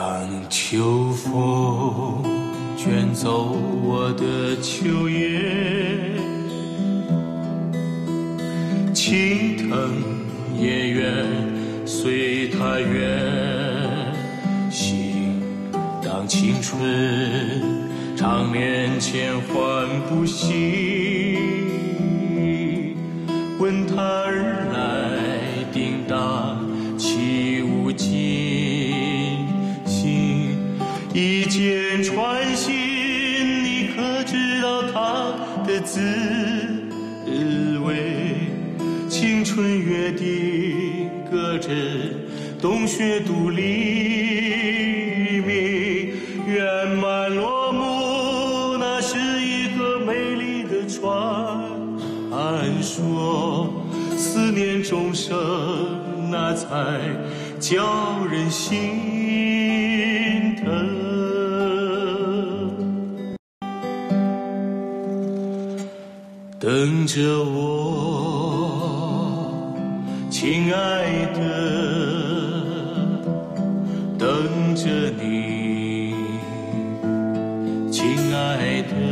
当秋风卷走我的秋叶，青藤也愿随它远行。当青春常年千唤不醒，闻他而来，叮当起无尽心。一箭穿心，你可知道它的滋味？青春约定，隔着冬雪独黎明，圆满落幕，那是一个美丽的传说。思念终生，那才叫人心疼。等着我，亲爱的，等着你，亲爱的，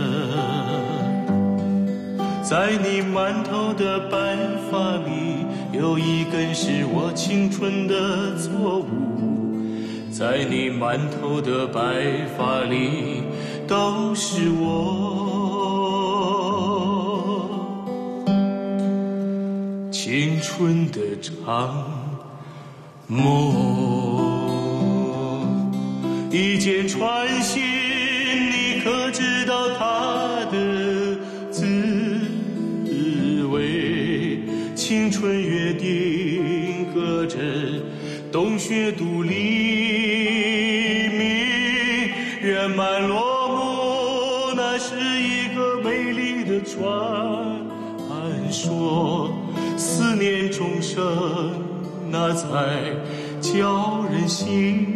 在你满头的白发里，有一根是我青春的错误，在你满头的白发里，都是我青春的长梦。一箭穿心，你可知道它的滋味？青春约定，隔着冬雪独黎明，圆满落幕，那是一个美丽的传说。思念终生，那才叫人心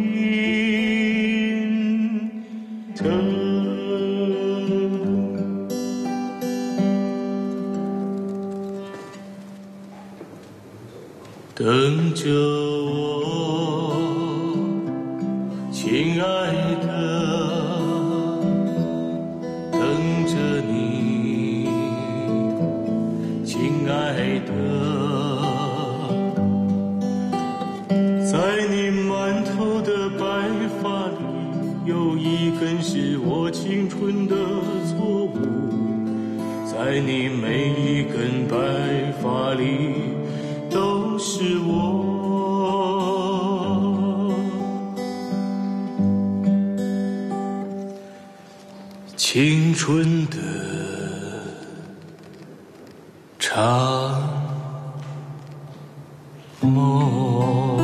疼。等着我，亲爱的，等着你，亲爱的，在你满头的白发里，有一根是我青春的错误，在你每一根白发里，都是我青春的长梦。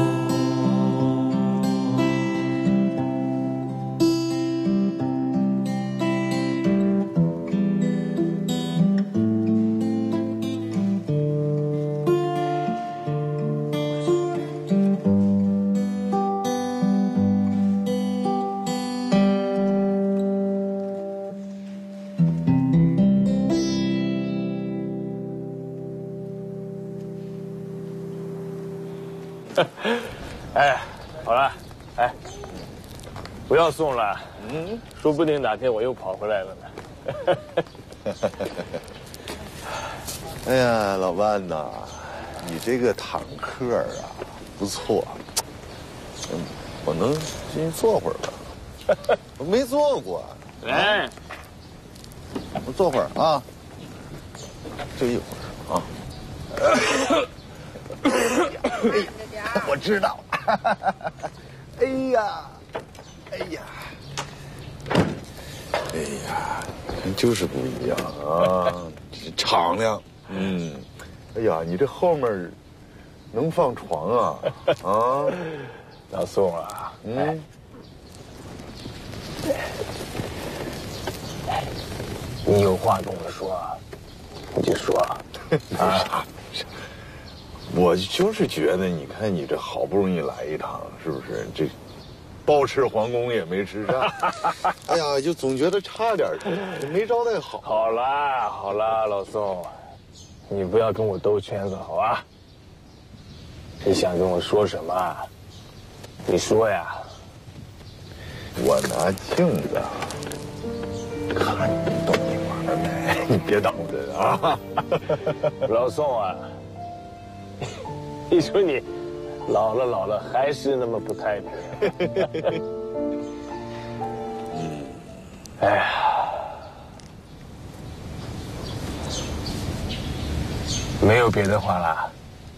哎，好了，哎，不要送了，说不定哪天我又跑回来了呢。 哎呀，老万呐，你这个坦克啊，不错，我能进去坐会儿吧？我没坐过， 来， 我坐会儿啊，就一会儿啊。我知道，哎呀，哎呀，哎呀，就是不一样啊，敞亮，哎呀，你这后面能放床啊？啊， 老宋啊，你有话跟我说，你就说啊。 我就是觉得，你看你这好不容易来一趟，是不是？这包吃皇宫也没吃上，哎呀，就总觉得差点，没招待好。 好啦好啦，老宋，你不要跟我兜圈子，好吧？你想跟我说什么？你说呀。 我拿镜子看你懂你玩没？你别当真啊！ 老宋啊，你说你老了还是那么不太平。哎呀，没有别的话了。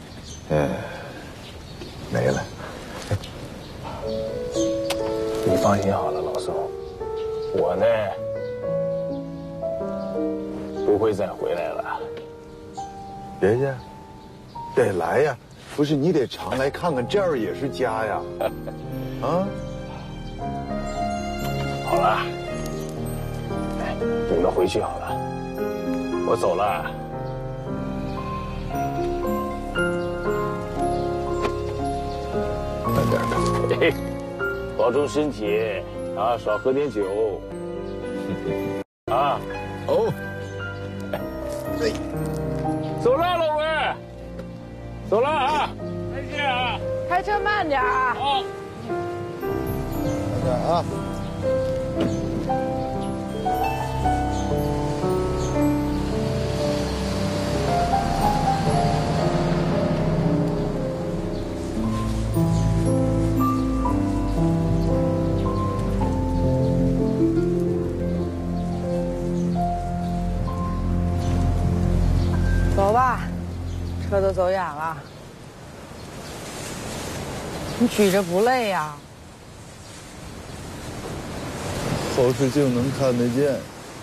没了。 你放心好了，老宋，我呢不会再回来了。 别介，得来呀！不是你得常来看看，这儿也是家呀。啊， 好了，哎，你们回去好了，我走了。 慢点的。 嘿嘿，保重身体啊，少喝点酒。啊， 哦，对， 走了，老文，走了啊，再见啊， 开车慢点啊。 好。 慢点啊。 走吧，车都走远了。你举着不累呀？ 后视镜能看得见。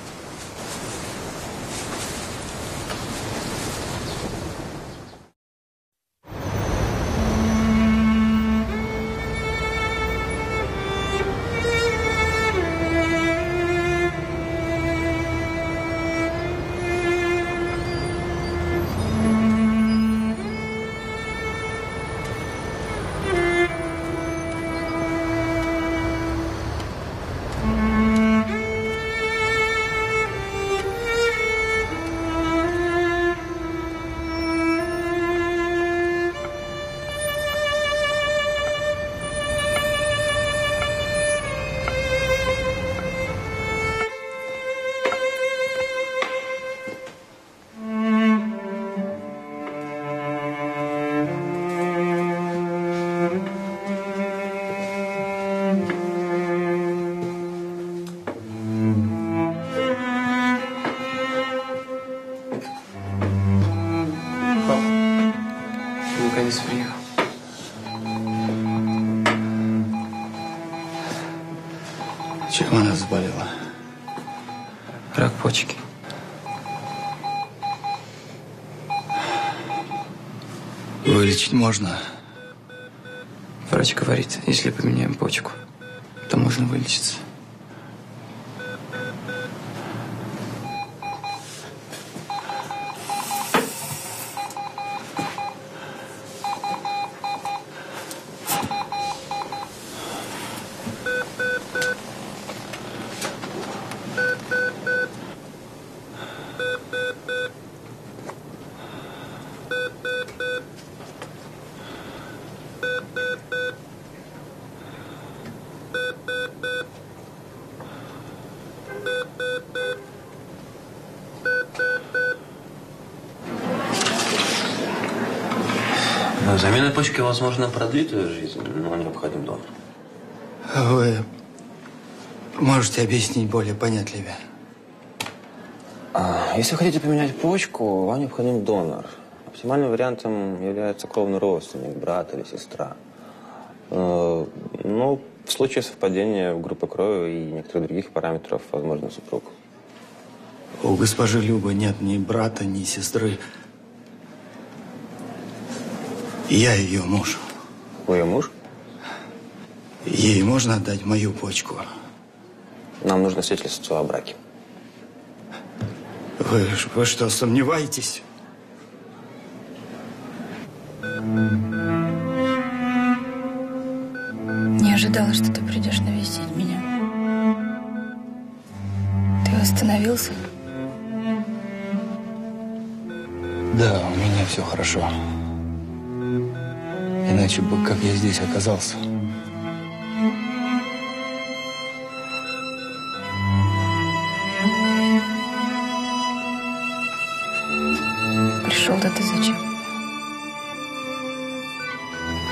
Чем она заболела? Рак почки. Вылечить можно. Врач говорит, если поменяем почку, то можно вылечиться. Замена почки, возможно, продлит твою жизнь, но необходим донор. Вы можете объяснить более понятливее? Если хотите поменять почку, вам необходим донор. Оптимальным вариантом является кровный родственник, брат или сестра. Но в случае совпадения группы крови и некоторых других параметров, возможно, супруг. У госпожи Любы нет ни брата, ни сестры. Я ее муж. Вы ее муж? Ей можно отдать мою почку? Нам нужно свидетельство о браке. Вы что, сомневаетесь? Не ожидала, что ты придешь навестить меня. Ты восстановился? Да, у меня все хорошо. Иначе бы как я здесь оказался.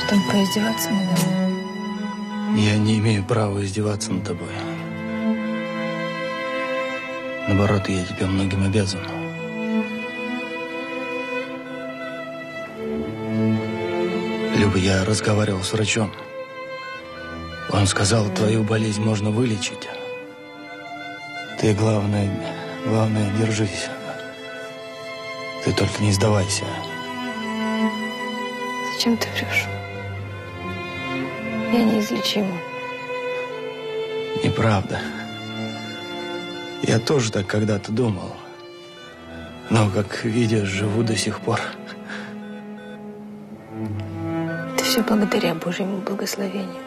Чтобы поиздеваться надо мной. Я не имею права издеваться над тобой. Наоборот, я тебе многим обязан. Люба, я разговаривал с врачом. Он сказал, твою болезнь можно вылечить. Ты, главное, держись. Ты только не сдавайся. Зачем ты врешь? Я неизлечима. Неправда. Я тоже так когда-то думал. Но, как видишь, живу до сих пор. Это все благодаря Божьему благословению.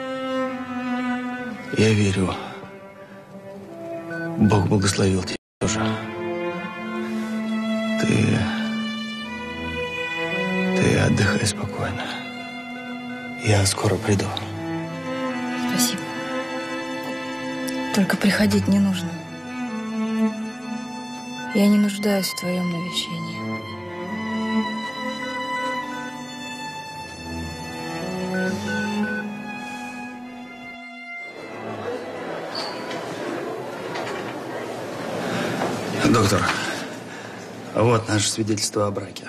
Я верю. Бог благословил тебя тоже. Ты отдыхай спокойно. Я скоро приду. Спасибо. Только приходить не нужно. Я не нуждаюсь в твоем навещении. Доктор, вот наше свидетельство о браке.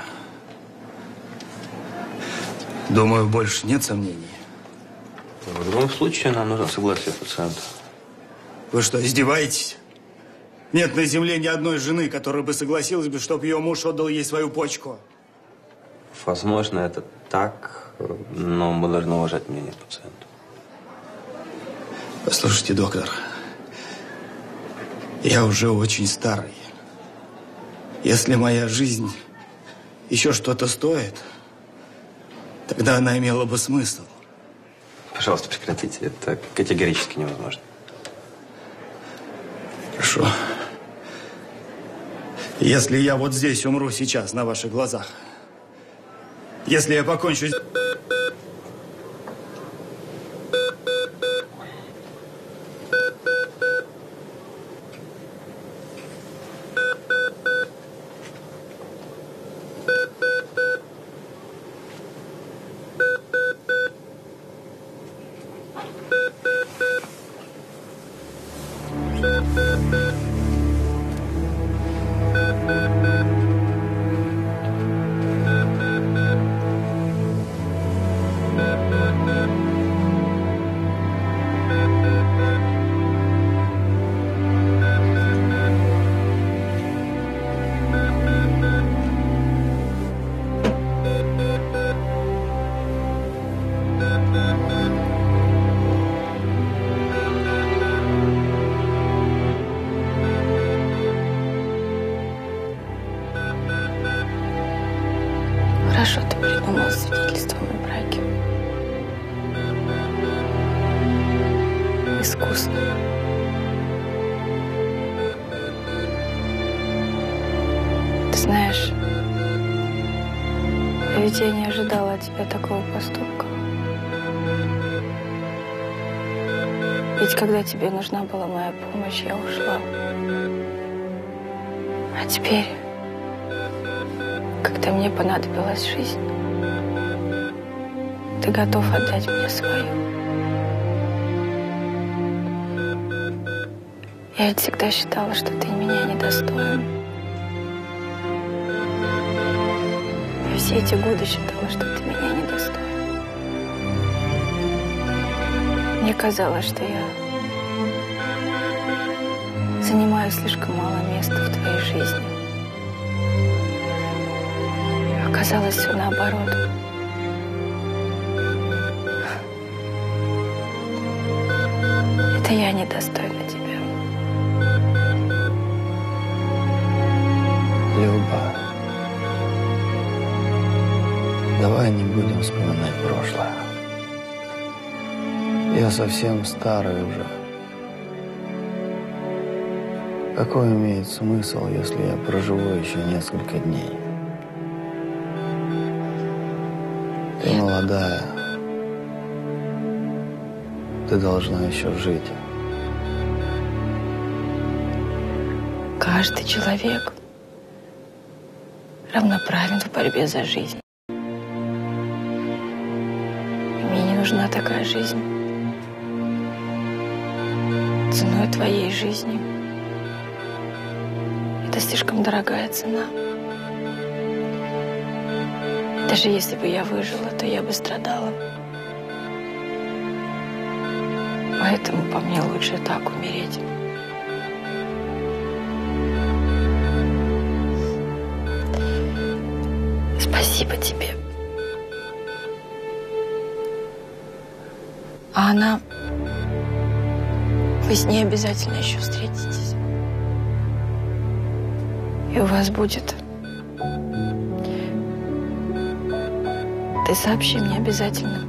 Думаю, больше нет сомнений. В любом случае, нам нужно согласие пациента. Вы что, издеваетесь? Нет на земле ни одной жены, которая бы согласилась бы, чтобы ее муж отдал ей свою почку. Возможно, это так, но мы должны уважать мнение пациента. Послушайте, доктор, я уже очень старый. Если моя жизнь еще что-то стоит, тогда она имела бы смысл. Пожалуйста, прекратите. Это категорически невозможно. Хорошо. Если я вот здесь умру сейчас, на ваших глазах, если я покончу... Хорошо ты придумал свидетельство о браке. Искусно. Ты знаешь, ведь я не ожидала от тебя такого поступка. Ведь когда тебе нужна была моя помощь, я ушла. А теперь, когда мне понадобилась жизнь, ты готов отдать мне свою. Я ведь всегда считала, что ты меня недостоин. Я все эти годы считала, что ты меня недостоин. Мне казалось, что я занимаю слишком мало места в твоей жизни. Оказалось, все наоборот. Это я недостойна тебя. Люба, давай не будем вспоминать прошлое. Я совсем старый уже. Какой имеет смысл, если я проживу еще несколько дней? Ты молодая. Ты должна еще жить. Каждый человек равноправен в борьбе за жизнь. нужна такая жизнь. Ценой твоей жизни. Это слишком дорогая цена. Даже если бы я выжила, то я бы страдала. Поэтому по мне лучше так умереть. Спасибо тебе. А она... Вы с ней обязательно еще встретитесь. И у вас будет... Ты сообщи мне обязательно.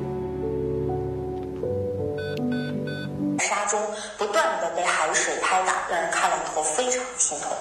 沙中不断的被海水拍打，让人看了以后非常心痛。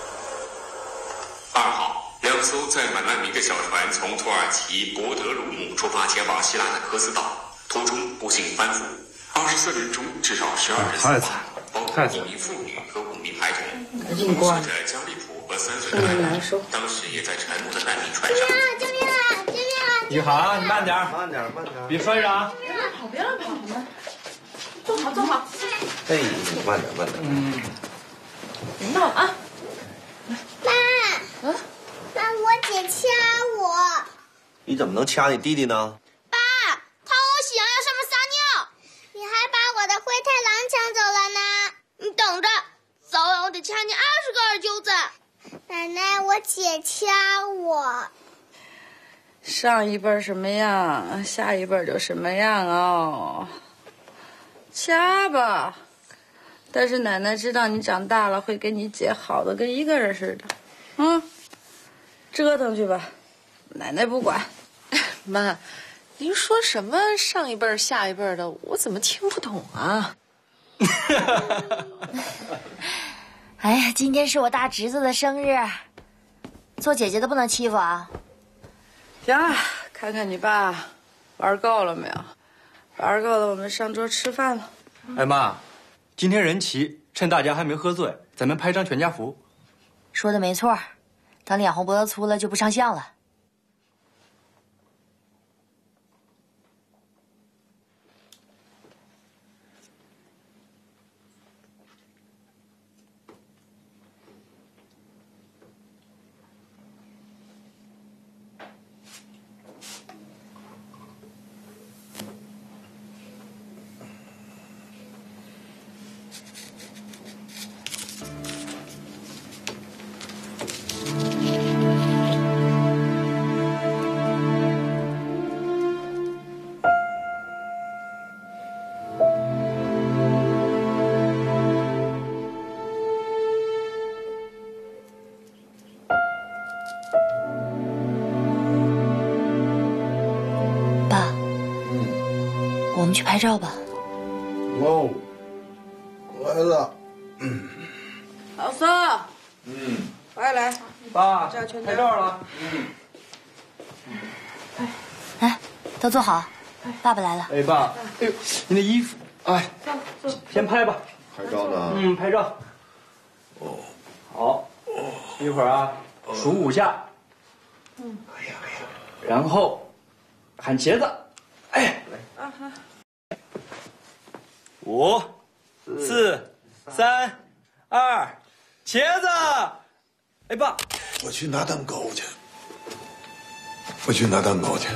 2号，2艘载满难民的小船从土耳其博德鲁姆出发前往希腊的科斯岛，途中不幸翻覆，24人中至少12人死亡，包括1名妇女和5名孩童。5岁的加利普和3岁的安妮，当时也在沉没的难民船上。 救命啊！救命啊！ 宇航，你慢点， 慢点，慢点， 别摔着啊！ 别乱跑，别乱跑，好吗？坐好，坐好。 哎，慢点，慢点。 别闹啊！妈，妈，我姐掐我。 你怎么能掐你弟弟呢？ 爸，他往我喜羊羊上面撒尿，你还把我的灰太狼抢走了呢。你等着，早晚我得掐你20个耳揪子。奶奶，我姐掐我。 上一辈什么样，下一辈就什么样哦。掐吧，但是奶奶知道你长大了会给你姐好的跟一个人似的。折腾去吧，奶奶不管。 妈，您说什么上一辈儿下一辈儿的，我怎么听不懂啊？ 哎呀，今天是我大侄子的生日，做姐姐的不能欺负啊。 行了，看看你爸玩够了没有？玩够了，我们上桌吃饭了。 哎妈，今天人齐，趁大家还没喝醉，咱们拍张全家福。 说的没错，等脸红脖子粗了就不上相了。我们去拍照吧。 哦，来了。 老宋。快来。 爸，拍照了。 来，都坐好，爸爸来了。 哎，爸，哎呦，你的衣服，哎，先拍吧。 拍照呢？ 拍照。哦，好，一会儿啊，数5下。 哎呀， 然后喊茄子，哎，来。5、4、3、2，茄子！哎，爸， 我去拿蛋糕去。我去拿蛋糕去。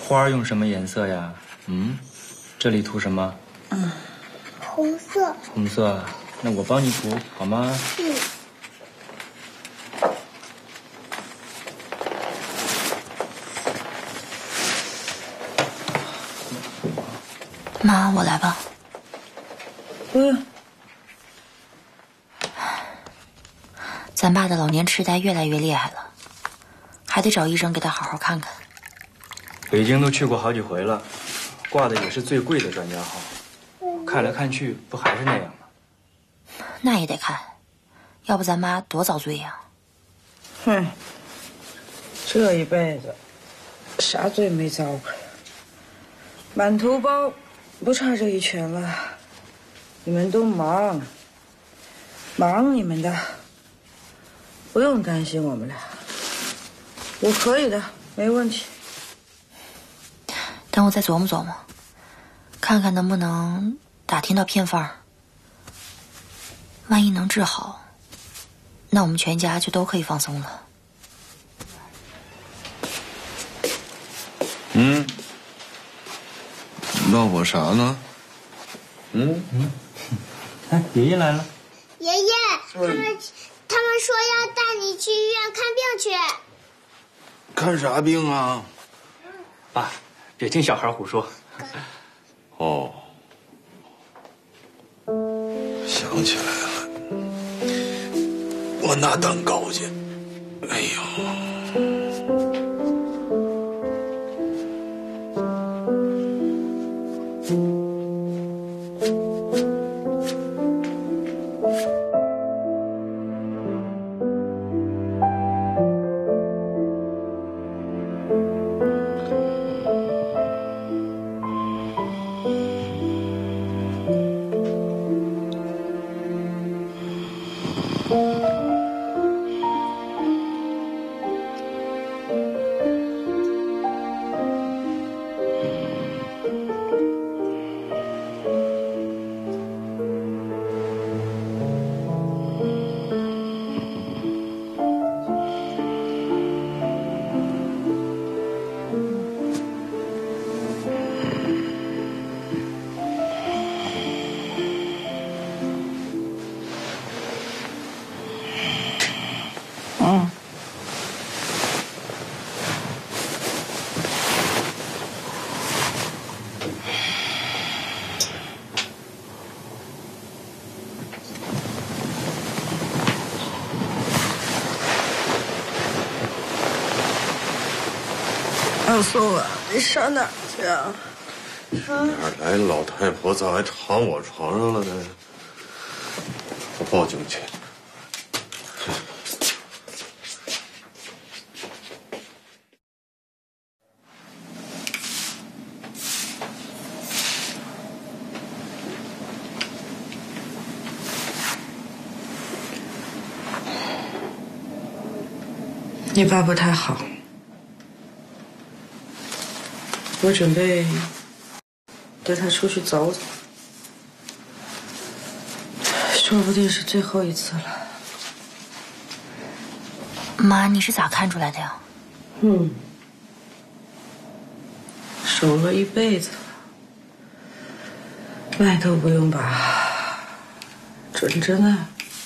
花用什么颜色呀？这里涂什么？ 红色。 红色，那我帮你涂好吗？ 妈，我来吧。 不用。 咱爸的老年痴呆越来越厉害了，还得找医生给他好好看看。 北京都去过好几回了，挂的也是最贵的专家号，看来看去不还是那样吗？ 那也得看，要不咱妈多遭罪呀！ 哼，这一辈子啥罪没遭过，满头包不差这一圈了。你们都忙你们的，不用担心我们俩，我可以的，没问题。 等我再琢磨琢磨，看看能不能打听到偏方。万一能治好，那我们全家就都可以放松了。 闹我啥呢？ 哎，爷爷来了。 爷爷，他们说要带你去医院看病去。 看啥病啊？ 爸，别听小孩胡说。 哦，想起来了，我拿蛋糕去。哎呦！ 老宋啊，你上哪儿去啊？ 哪来老太婆咋还躺我床上了呢？我报警去。 你爸不太好，我准备带他出去走走，说不定是最后一次了。 妈，你是咋看出来的呀？ 守了一辈子了，脉都不用拔，准真爱。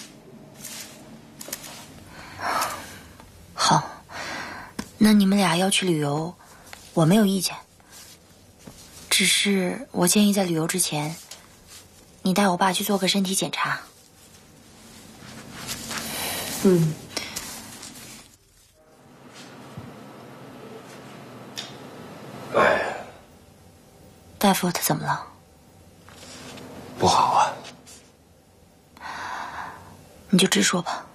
好，那你们俩要去旅游，我没有意见。只是我建议在旅游之前，你带我爸去做个身体检查。大夫，他怎么了？ 不好啊。 你就直说吧。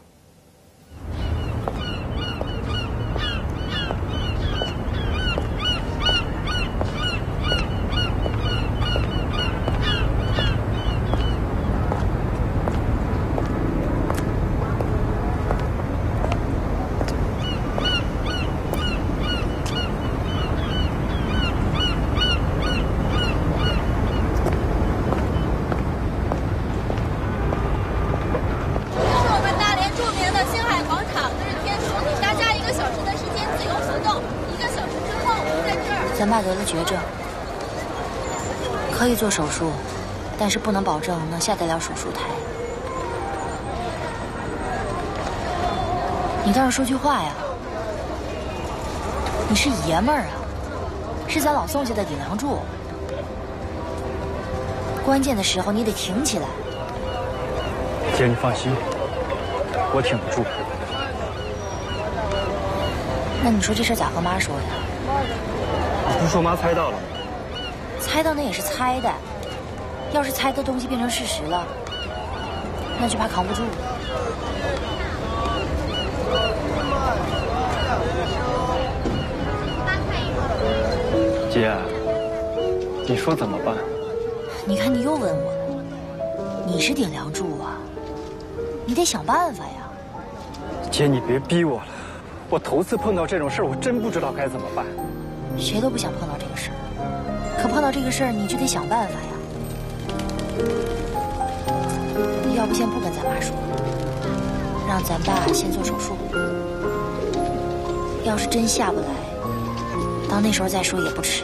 爸得了绝症，可以做手术，但是不能保证能下得了手术台。你倒是说句话呀！你是爷们儿啊，是咱老宋家的顶梁柱，关键的时候你得挺起来。 姐，你放心，我挺得住。 那你说这事咋和妈说呀？ 你不是说妈猜到了吗？ 猜到那也是猜的，要是猜的东西变成事实了，那就怕扛不住。 姐，你说怎么办？ 你看你又问我了，你是顶梁柱啊，你得想办法呀。 姐，你别逼我了，我头次碰到这种事儿，我真不知道该怎么办。 谁都不想碰到这个事儿，可碰到这个事儿，你就得想办法呀。要不先不跟咱妈说，让咱爸先做手术。要是真下不来，到那时候再说也不迟。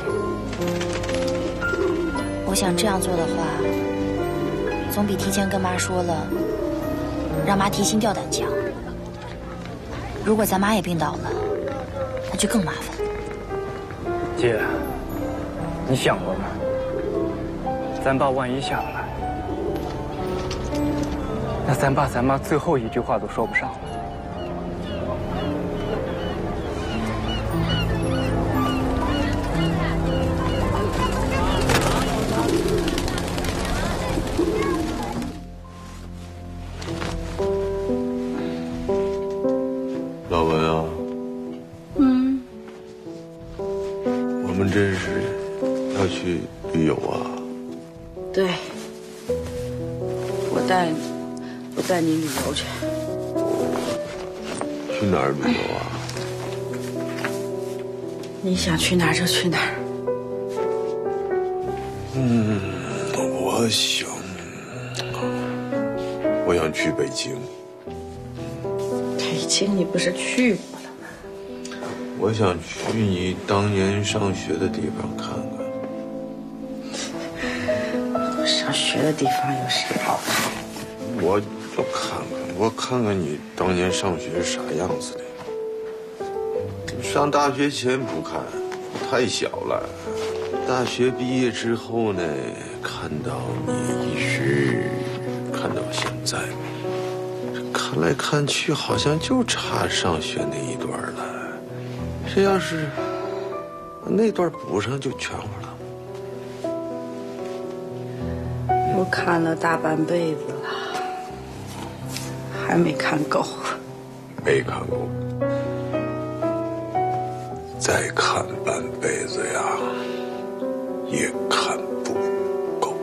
我想这样做的话，总比提前跟妈说了，让妈提心吊胆强。如果咱妈也病倒了，那就更麻烦。 姐，你想过吗？咱爸万一下不来，那咱爸咱妈最后一句话都说不上了。 老文啊，我们这是要去旅游啊？ 对，我带你旅游去。 去哪儿旅游啊？ 你想去哪儿就去哪儿。 我想去北京。 北京你不是去过了吗？ 我想去你当年上学的地方看看。 我上学的地方有谁好看？ 我就看看你当年上学是啥样子的。上大学前不看，太小了。大学毕业之后呢，看到你一直看到现在，看来看去好像就差上学那一段了。这要是那段补上就全乎了。 我看了大半辈子了，还没看够。 没看够，再看半辈子呀，也看不够。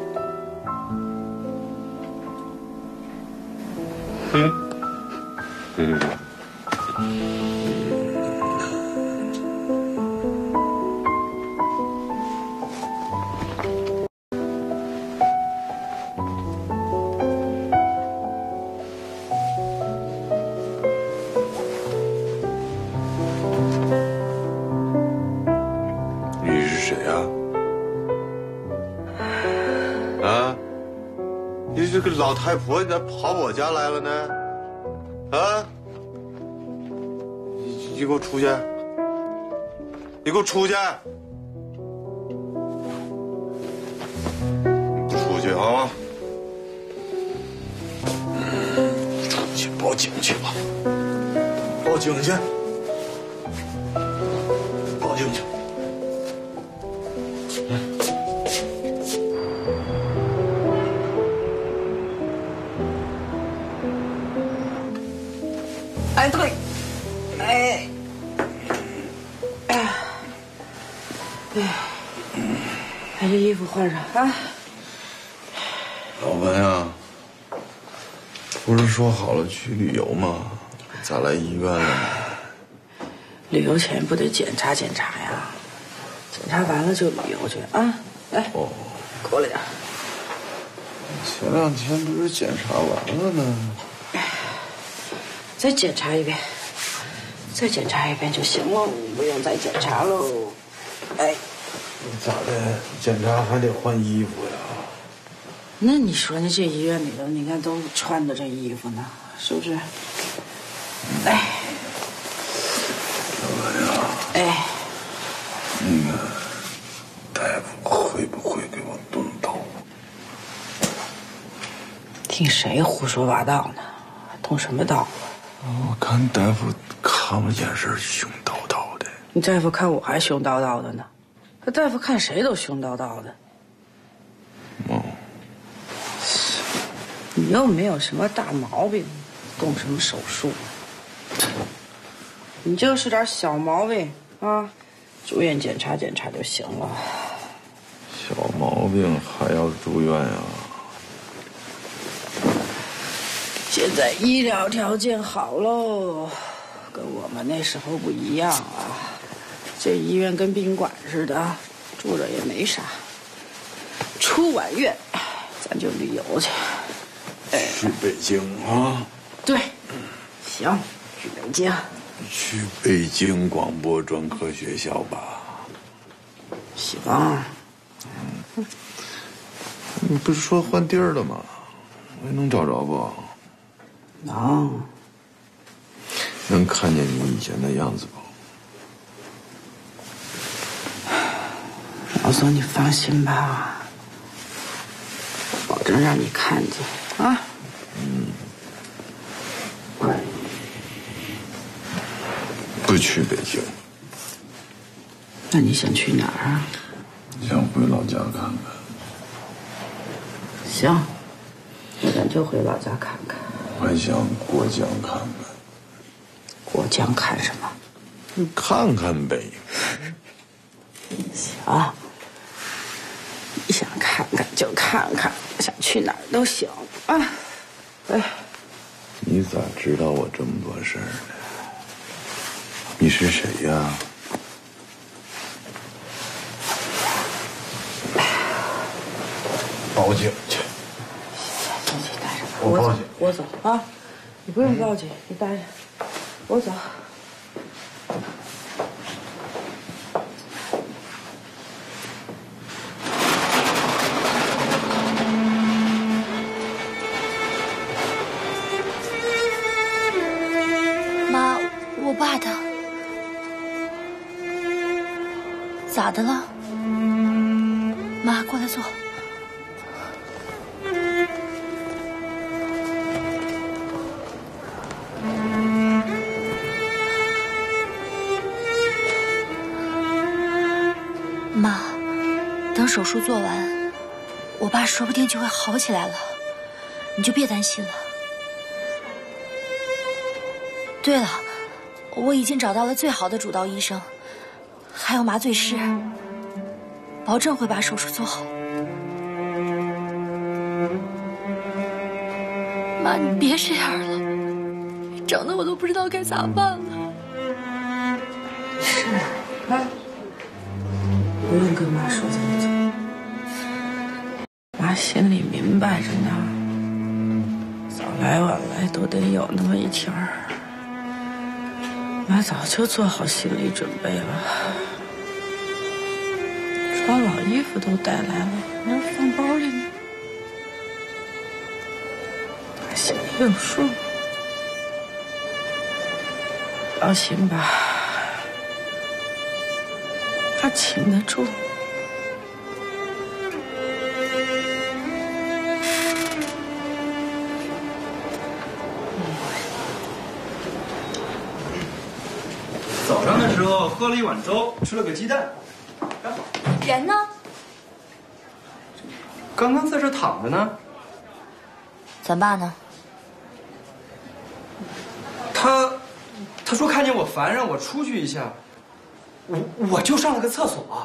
你是谁呀？啊？你这个老太婆，你咋跑我家来了呢？啊？你给我出去！你给我出去！出去啊！出去报警去吧！报警去！报警去！ 哎，对，哎，把这衣服换上啊！ 老文啊，不是说好了去旅游吗？咋来医院了呢？ 旅游前不得检查检查呀？检查完了就旅游去啊！来，过来点。 前两天不是检查完了呢？ 再检查一遍，再检查一遍就行了，不用再检查喽。哎， 咋的？检查还得换衣服呀？ 那你说你这医院里头，你看都穿着这衣服呢，是不是？哎， 老板呀， 哎， 那个大夫会不会给我动刀？ 听谁胡说八道呢？动什么刀？ 我看大夫看我眼神凶叨叨的。 你大夫看我还凶叨叨的呢，那大夫看谁都凶叨叨的。你又没有什么大毛病，动什么手术？你就是点小毛病啊，住院检查检查就行了。 小毛病还要住院呀？ 现在医疗条件好喽，跟我们那时候不一样啊。这医院跟宾馆似的，住着也没啥。出完院，咱就旅游去。 去北京啊？ 对，行，去北京。 去北京广播专科学校吧。 行。 你不是说换地儿了吗？我能找着不？ 能。 能看见你以前的样子不？ 老总，你放心吧，保证让你看见啊。 不去北京。 那你想去哪儿啊？ 想回老家看看。 行，那咱就回老家看看。 还想过江看看。 过江看什么？ 看看呗。 行，你想看看就看看，想去哪儿都行啊。哎， 你咋知道我这么多事儿呢？你是谁呀？报警去！ 你带着吧， 我报警。 我走啊，你不用报警，你带着，我走。 妈，我爸他咋的了？妈，过来坐。妈，等手术做完，我爸说不定就会好起来了，你就别担心了。对了，我已经找到了最好的主刀医生，还有麻醉师，保证会把手术做好。妈，你别这样了，整的我都不知道该咋办了。 是啊，不用跟妈说这么多，妈心里明白着呢，早来晚来都得有那么一天儿。妈早就做好心理准备了，穿老衣服都带来了，那放包里呢，妈心里有数。放心吧，妈挺得住。 早上的时候喝了一碗粥，吃了个鸡蛋。 人呢？ 刚刚在这躺着呢。 咱爸呢？ 他说看见我烦，让我出去一下。我就上了个厕所。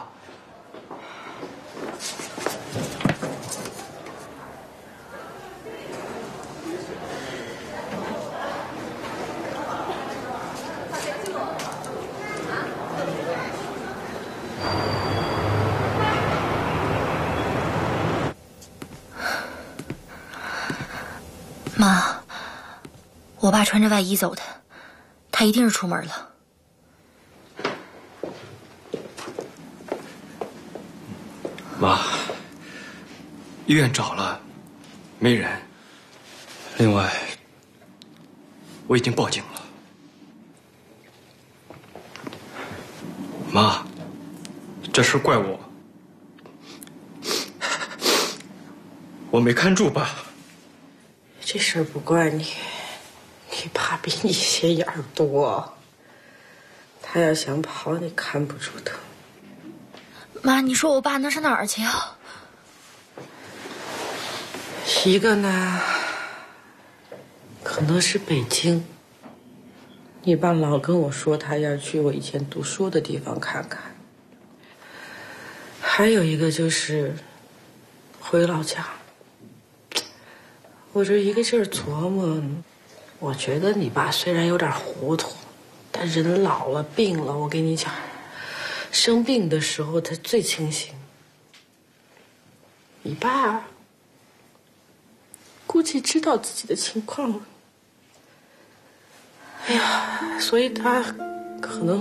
妈，我爸穿着外衣走的，他一定是出门了。 妈，医院找了，没人。另外，我已经报警了。妈，这事怪我，我没看住爸。 这事儿不怪你，你爸比你心眼儿多。他要想跑，你看不住他。 妈，你说我爸能上哪儿去啊？ 一个呢，可能是北京。你爸老跟我说他要去我以前读书的地方看看。还有一个就是回老家。我这一个劲儿琢磨，我觉得你爸虽然有点糊涂，但人老了病了，我跟你讲，生病的时候他最清醒。你爸估计知道自己的情况了，哎呀，所以他可能。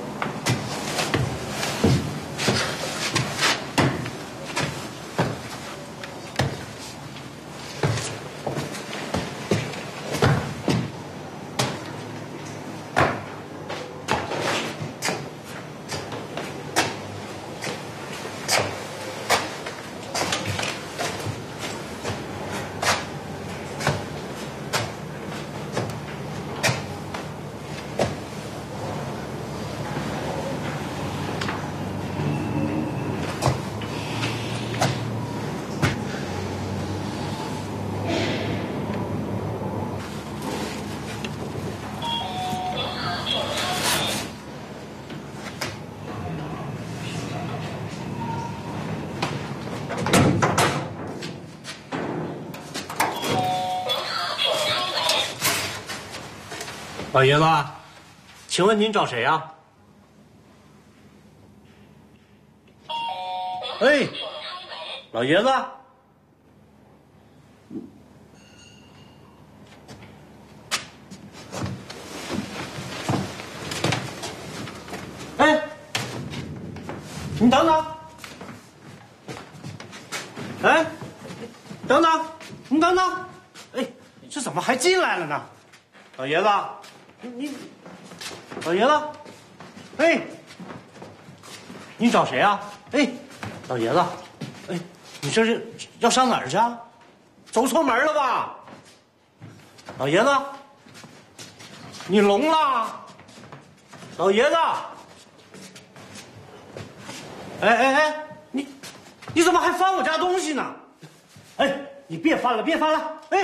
老爷子，请问您找谁呀？哎，老爷子，哎，你等等，哎，等等，你等等，哎，这怎么还进来了呢？老爷子。你，老爷子，哎，你找谁啊？哎，老爷子，哎，你这是要上哪儿去啊？走错门了吧？老爷子，你聋了？老爷子，哎，你怎么还翻我家东西呢？哎，你别翻了，别翻了，哎，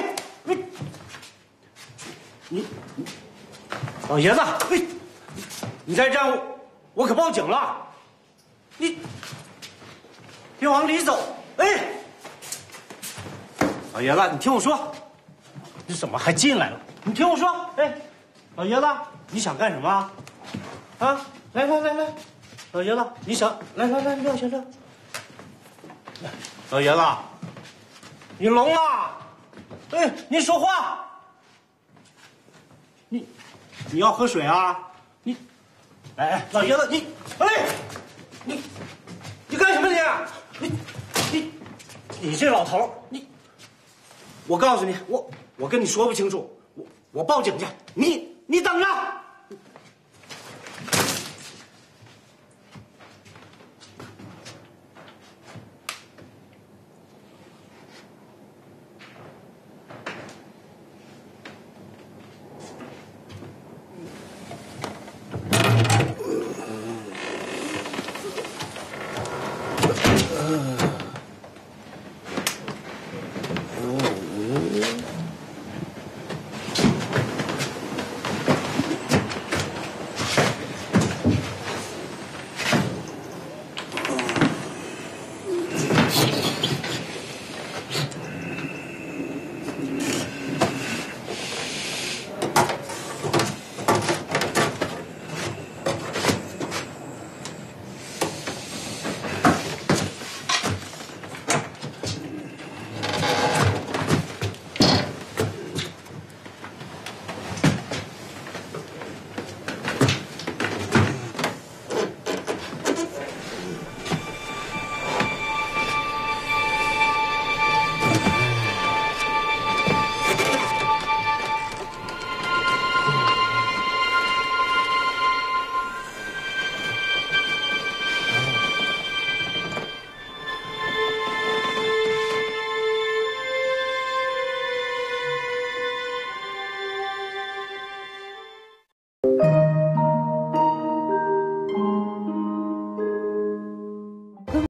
你。老爷子，哎，你再这样，我可报警了。你别往里走，哎，老爷子，你听我说，你怎么还进来了？你听我说，哎，老爷子，你想干什么啊？啊，来，老爷子，你想来，撂下。老爷子，你聋了？哎，您说话。你要喝水啊？你，哎，老爷子，你干什么你这老头，我告诉你，我跟你说不清楚，我报警去，你等着。